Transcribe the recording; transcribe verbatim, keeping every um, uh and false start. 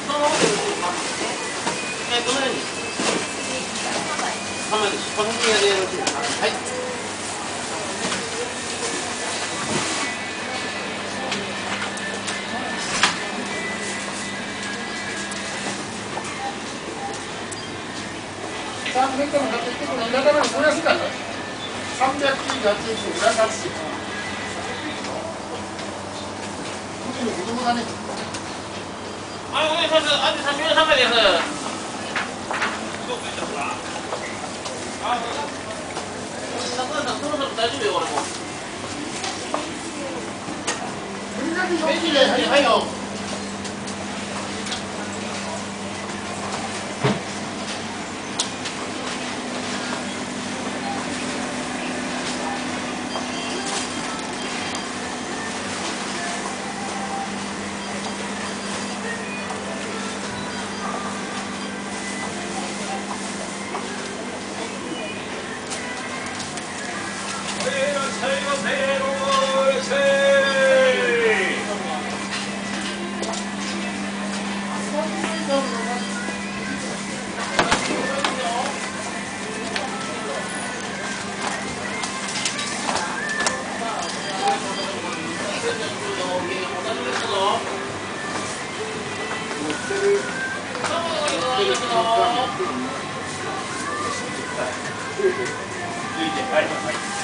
そのままでよろしいですか。えー、どのように。さんまいです。パソコン屋でよろしいですか。はい。 さんびゃくえん買ってきてこれ田舎までお安かった。さんびゃくきゅうじゅうはちえんで裏返し。うちの子供がね。 はい、お願いします。あと刺身のさんまいです。あ、中田さん、そろそろ大丈夫よ、俺も。 便利で、はいはいよ。 はい。